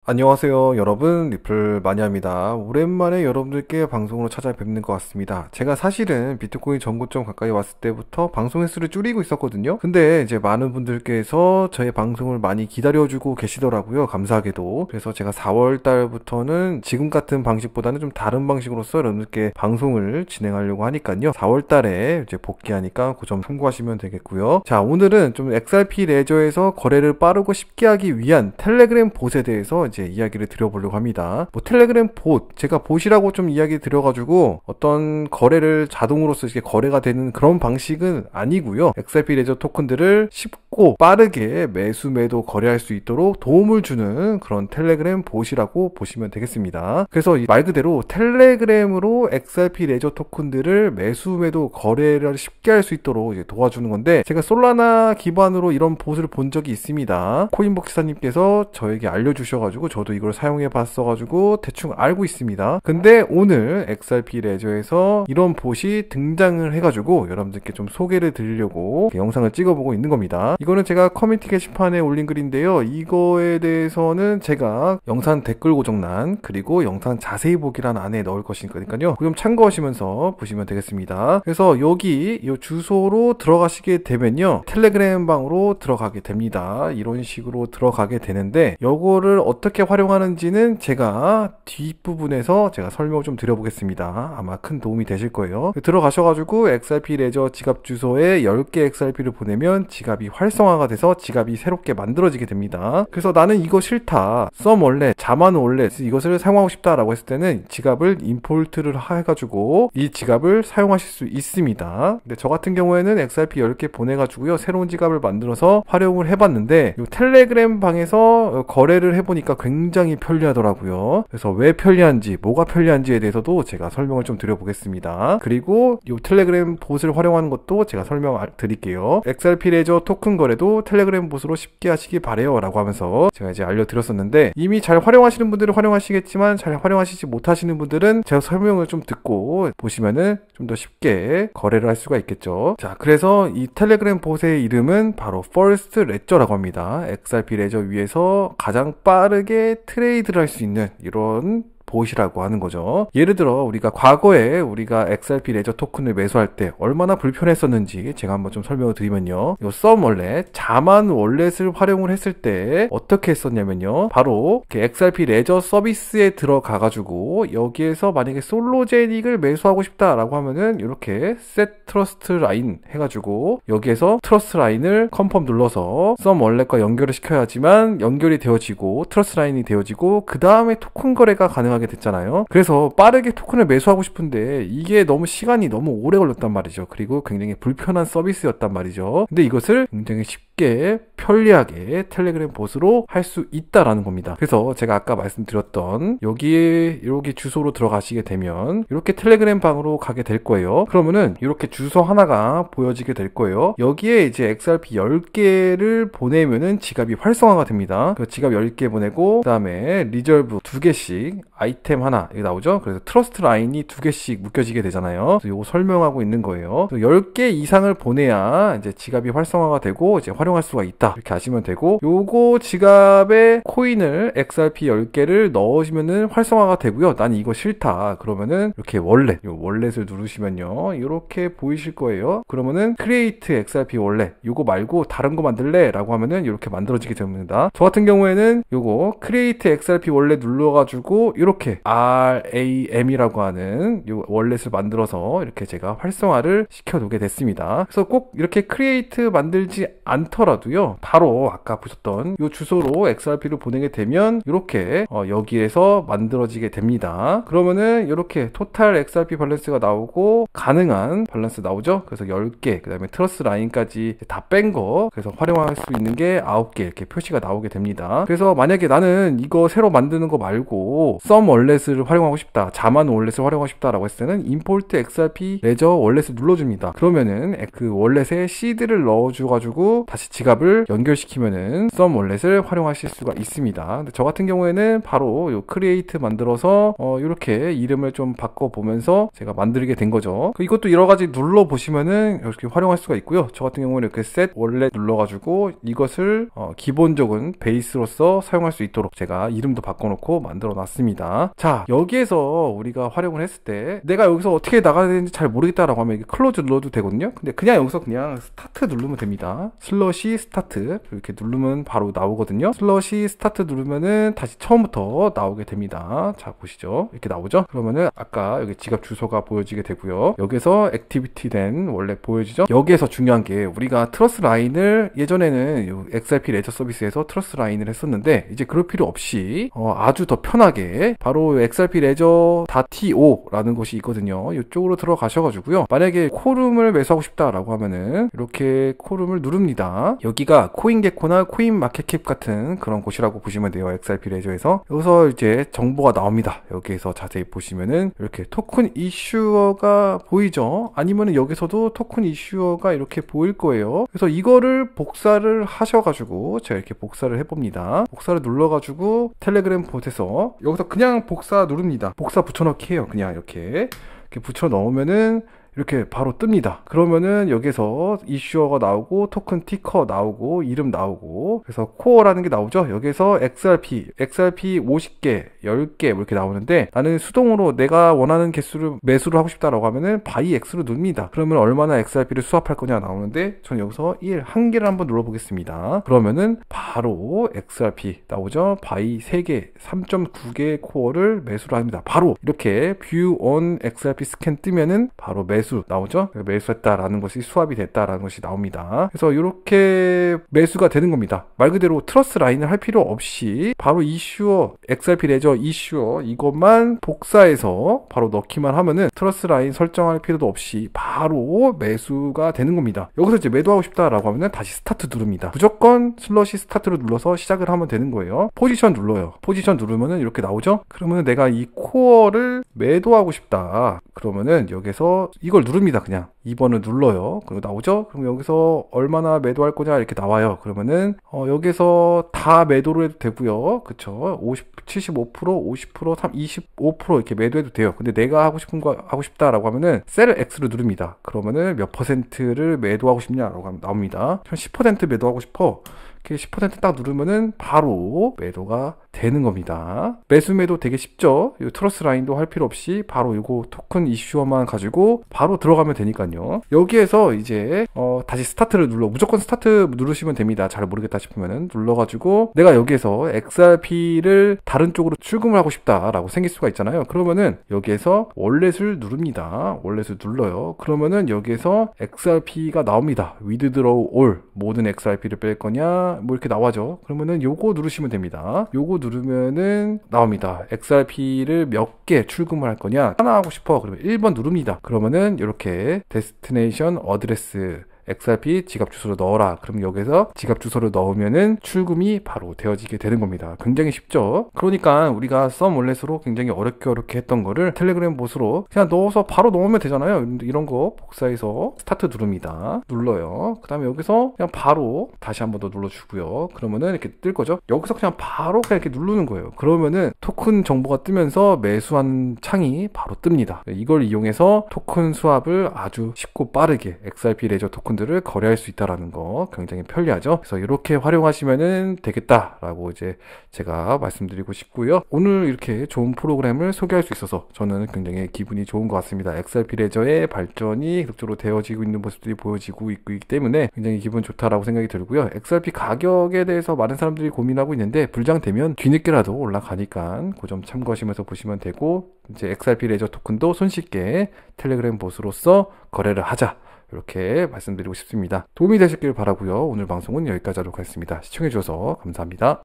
안녕하세요 여러분, 리플 마니아입니다. 오랜만에 여러분들께 방송으로 찾아뵙는 것 같습니다. 제가 사실은 비트코인 전고점 가까이 왔을 때부터 방송 횟수를 줄이고 있었거든요. 근데 이제 많은 분들께서 저의 방송을 많이 기다려주고 계시더라고요, 감사하게도. 그래서 제가 4월 달부터는 지금 같은 방식보다는 좀 다른 방식으로서 여러분들께 방송을 진행하려고 하니까요, 4월 달에 이제 복귀하니까 그 점 참고하시면 되겠고요. 자, 오늘은 좀 XRP 레저에서 거래를 빠르고 쉽게 하기 위한 텔레그램 봇에 대해서 이제 이야기를 드려보려고 합니다. 뭐 텔레그램 봇, 제가 봇이라고 좀 이야기 드려가지고 어떤 거래를 자동으로서 이렇게 거래가 되는 그런 방식은 아니고요. XRP 레저 토큰들을 쉽고 빠르게 매수 매도 거래할 수 있도록 도움을 주는 그런 텔레그램 봇이라고 보시면 되겠습니다. 그래서 말 그대로 텔레그램으로 XRP 레저 토큰들을 매수 매도 거래를 쉽게 할 수 있도록 이제 도와주는 건데, 제가 솔라나 기반으로 이런 봇을 본 적이 있습니다. 코인복지사님께서 저에게 알려주셔가지고 저도 이걸 사용해 봤어가지고 대충 알고 있습니다. 근데 오늘 XRP 레저에서 이런 봇이 등장을 해가지고 여러분들께 좀 소개를 드리려고 영상을 찍어보고 있는 겁니다. 이거는 제가 커뮤니티 게시판에 올린 글인데요, 이거에 대해서는 제가 영상 댓글 고정란 그리고 영상 자세히 보기란 안에 넣을 것이니까요, 좀 참고하시면서 보시면 되겠습니다. 그래서 여기 이 주소로 들어가시게 되면요, 텔레그램 방으로 들어가게 됩니다. 이런 식으로 들어가게 되는데, 요거를 어떻게 활용하는지는 제가 뒷부분에서 제가 설명을 좀 드려보겠습니다. 아마 큰 도움이 되실 거예요. 들어가셔가지고 XRP 레저 지갑 주소에 10개 XRP를 보내면 지갑이 활성화가 돼서 지갑이 새롭게 만들어지게 됩니다. 그래서 나는 이거 싫다, 썸 월렛, 자만 월렛 이것을 사용하고 싶다라고 했을 때는 지갑을 임포트를 해가지고 이 지갑을 사용하실 수 있습니다. 근데 저 같은 경우에는 XRP 10개 보내가지고요, 새로운 지갑을 만들어서 활용을 해봤는데, 이 텔레그램 방에서 거래를 해보니까 굉장히 편리하더라고요. 그래서 왜 편리한지, 뭐가 편리한지에 대해서도 제가 설명을 좀 드려보겠습니다. 그리고 이 텔레그램 봇을 활용하는 것도 제가 설명 드릴게요. XRP 레저 토큰 거래도 텔레그램 봇으로 쉽게 하시기 바래요 라고 하면서 제가 이제 알려드렸었는데, 이미 잘 활용하시는 분들은 활용하시겠지만 잘 활용하시지 못하시는 분들은 제가 설명을 좀 듣고 보시면은 좀 더 쉽게 거래를 할 수가 있겠죠. 자, 그래서 이 텔레그램 봇의 이름은 바로 퍼스트 레저라고 합니다. XRP 레저 위에서 가장 빠르게 트레이드를 할 수 있는 이런 봇이라고 하는 거죠. 예를 들어 우리가 과거에 우리가 XRP 레저 토큰을 매수할 때 얼마나 불편했었는지 제가 한번 좀 설명을 드리면요, 이 썸 월렛, 자만 월렛을 활용을 했을 때 어떻게 했었냐면요, 바로 XRP 레저 서비스에 들어가 가지고 여기에서 만약에 솔로제닉을 매수하고 싶다라고 하면은 이렇게 셋 트러스트 라인 해가지고 여기에서 트러스트 라인을 컨펌 눌러서 썸 월렛과 연결을 시켜야지만 연결이 되어지고 트러스트 라인이 되어지고 그 다음에 토큰 거래가 가능하게 됐잖아요. 그래서 빠르게 토큰을 매수하고 싶은데 이게 너무 시간이 너무 오래 걸렸단 말이죠. 그리고 굉장히 불편한 서비스였단 말이죠. 근데 이것을 굉장히 쉽게 편리하게 텔레그램 봇으로 할 수 있다라는 겁니다. 그래서 제가 아까 말씀드렸던 여기에 이렇게 주소로 들어가시게 되면 이렇게 텔레그램 방으로 가게 될 거예요. 그러면은 이렇게 주소 하나가 보여지게 될 거예요. 여기에 이제 XRP 10개를 보내면은 지갑이 활성화가 됩니다. 그 지갑 10개 보내고 그 다음에 리저브 2개씩 아이템 하나 여기 나오죠. 그래서 트러스트 라인이 2개씩 묶여지게 되잖아요. 그래서 이거 설명하고 있는 거예요. 10개 이상을 보내야 이제 지갑이 활성화가 되고 이제 활용할 수가 있다, 이렇게 아시면 되고, 요거 지갑에 코인을 XRP 10개를 넣으시면은 활성화가 되고요. 난 이거 싫다 그러면은 이렇게 월렛, 요 월렛을 누르시면요 이렇게 보이실 거예요. 그러면은 크리에이트 XRP 월렛, 요거 말고 다른 거 만들래? 라고 하면은 이렇게 만들어지게 됩니다. 저 같은 경우에는 요거 크리에이트 XRP 월렛 눌러가지고 이렇게 RAM이라고 하는 요 월렛을 만들어서 이렇게 제가 활성화를 시켜 놓게 됐습니다. 그래서 꼭 이렇게 크리에이트 만들지 않더라도요, 바로 아까 보셨던 요 주소로 XRP를 보내게 되면 이렇게 여기에서 만들어지게 됩니다. 그러면은 이렇게 토탈 XRP 밸런스가 나오고 가능한 밸런스 나오죠. 그래서 10개, 그 다음에 트러스 라인까지 다 뺀 거, 그래서 활용할 수 있는 게 9개 이렇게 표시가 나오게 됩니다. 그래서 만약에 나는 이거 새로 만드는 거 말고 썸 월렛을 활용하고 싶다, 자만 월렛을 활용하고 싶다라고 했을 때는 임포트 XRP 레저 월렛을 눌러줍니다. 그러면은 그 월렛에 시드를 넣어줘가지고 다시 다시 지갑을 연결시키면은 썸 월렛을 활용하실 수가 있습니다. 근데 저 같은 경우에는 바로 요 크리에이트 만들어서 이렇게 이름을 좀 바꿔보면서 제가 만들게 된 거죠. 이것도 여러 가지 눌러 보시면은 이렇게 활용할 수가 있고요. 저 같은 경우는 이렇게 셋 월렛 눌러가지고 이것을 기본적인 베이스로서 사용할 수 있도록 제가 이름도 바꿔놓고 만들어 놨습니다. 자, 여기에서 우리가 활용을 했을 때 내가 여기서 어떻게 나가야 되는지 잘 모르겠다라고 하면 이게 클로즈 눌러도 되거든요. 근데 그냥 여기서 그냥 스타트 누르면 됩니다. 슬러시 스타트 이렇게 누르면 바로 나오거든요. 슬러시 스타트 누르면은 다시 처음부터 나오게 됩니다. 자, 보시죠. 이렇게 나오죠. 그러면은 아까 여기 지갑 주소가 보여지게 되고요. 여기서 액티비티 된 월렛 보여지죠. 여기에서 중요한 게 우리가 트러스 라인을 예전에는 XRP 레저 서비스에서 트러스 라인을 했었는데 이제 그럴 필요 없이 아주 더 편하게 바로 XRP 레저.to 라는 것이 있거든요. 이쪽으로 들어가셔가지고요. 만약에 코룸을 매수하고 싶다라고 하면은 이렇게 코룸을 누릅니다. 여기가 코인게코나 코인마켓캡 같은 그런 곳이라고 보시면 돼요. XRP 레저에서. 여기서 이제 정보가 나옵니다. 여기에서 자세히 보시면은 이렇게 토큰 이슈어가 보이죠? 아니면은 여기서도 토큰 이슈어가 이렇게 보일 거예요. 그래서 이거를 복사를 하셔가지고 제가 이렇게 복사를 해봅니다. 복사를 눌러가지고 텔레그램 봇에서 여기서 그냥 복사 누릅니다. 복사 붙여넣기 해요. 그냥 이렇게 붙여 넣으면은 이렇게 바로 뜹니다. 그러면은 여기서 이슈어가 나오고 토큰 티커 나오고 이름 나오고 그래서 코어라는 게 나오죠. 여기서 XRP 50개 10개 뭐 이렇게 나오는데 나는 수동으로 내가 원하는 개수를 매수를 하고 싶다라고 하면은 바이 X로 누릅니다. 그러면 얼마나 XRP를 수합할 거냐 나오는데 저는 여기서 1 개를 한번 눌러보겠습니다. 그러면은 바로 XRP 나오죠. 바이 3개 3.9개의 코어를 매수를 합니다. 바로 이렇게 뷰 온 XRP 스캔 뜨면은 바로 매수 나오죠. 매수했다라는 것이 수합이 됐다라는 것이 나옵니다. 그래서 이렇게 매수가 되는 겁니다. 말 그대로 트러스 라인을 할 필요 없이 바로 이슈어 XRP 레저 이슈어 이것만 복사해서 바로 넣기만 하면은 트러스 라인 설정할 필요도 없이 바로 매수가 되는 겁니다. 여기서 이제 매도하고 싶다라고 하면은 다시 스타트 누릅니다. 무조건 슬러시 스타트를 눌러서 시작을 하면 되는 거예요. 포지션 눌러요. 포지션 누르면은 이렇게 나오죠. 그러면은 내가 이 코어를 매도하고 싶다. 그러면은 여기서 이걸 누릅니다. 그냥 2번을 눌러요. 그리고 나오죠. 그럼 여기서 얼마나 매도할 거냐 이렇게 나와요. 그러면은 여기서 다 매도를 해도 되고요. 그쵸? 75%, 50%, 25% 이렇게 매도해도 돼요. 근데 내가 하고 싶은 거 하고 싶다라고 하면은 셀 X를 누릅니다. 그러면은 몇 퍼센트를 매도하고 싶냐라고 하면 나옵니다. 전 10% 매도하고 싶어. 이렇게 10%딱 누르면은 바로 매도가 되는 겁니다. 매수 매도 되게 쉽죠. 이 트러스 라인도 할 필요 없이 바로 이거 토큰 이슈어만 가지고 바로 들어가면 되니까요. 여기에서 이제 다시 스타트를 무조건 스타트 누르시면 됩니다. 잘 모르겠다 싶으면은 눌러가지고 내가 여기에서 XRP를 다른 쪽으로 출금을 하고 싶다라고 생길 수가 있잖아요. 그러면은 여기에서 월렛을 누릅니다. 월렛을 눌러요. 그러면은 여기에서 XRP가 나옵니다. withdraw all 모든 XRP를 뺄 거냐 뭐 이렇게 나와죠. 그러면은 요거 누르시면 됩니다. 요거 누르면은 나옵니다. XRP를 몇 개 출금을 할 거냐 하나 하고 싶어. 그러면 1번 누릅니다. 그러면은 이렇게 데스티네이션 어드레스 XRP 지갑 주소를 넣어라. 그럼 여기서 지갑 주소를 넣으면은 출금이 바로 되어지게 되는 겁니다. 굉장히 쉽죠? 그러니까 우리가 썸 월렛으로 굉장히 어렵게 했던 거를 텔레그램 봇으로 그냥 넣어서 바로 넣으면 되잖아요. 이런 거 복사해서 스타트 누릅니다. 눌러요. 그 다음에 여기서 그냥 바로 다시 한 번 더 눌러주고요. 그러면은 이렇게 뜰 거죠? 여기서 그냥 바로 그냥 이렇게 누르는 거예요. 그러면은 토큰 정보가 뜨면서 매수한 창이 바로 뜹니다. 이걸 이용해서 토큰 수합을 아주 쉽고 빠르게 XRP 레저 토큰 들을 거래할 수 있다라는 거 굉장히 편리하죠. 그래서 이렇게 활용하시면은 되겠다라고 이제 제가 말씀드리고 싶고요. 오늘 이렇게 좋은 프로그램을 소개할 수 있어서 저는 굉장히 기분이 좋은 것 같습니다. XRP 레저의 발전이 계속적으로 되어지고 있는 모습들이 보여지고 있기 때문에 굉장히 기분 좋다라고 생각이 들고요. XRP 가격에 대해서 많은 사람들이 고민하고 있는데 불장되면 뒤늦게라도 올라가니까 그 점 참고하시면서 보시면 되고 이제 XRP 레저 토큰도 손쉽게 텔레그램 봇으로서 거래를 하자. 이렇게 말씀드리고 싶습니다. 도움이 되셨길 바라고요. 오늘 방송은 여기까지 하도록 하겠습니다. 시청해주셔서 감사합니다.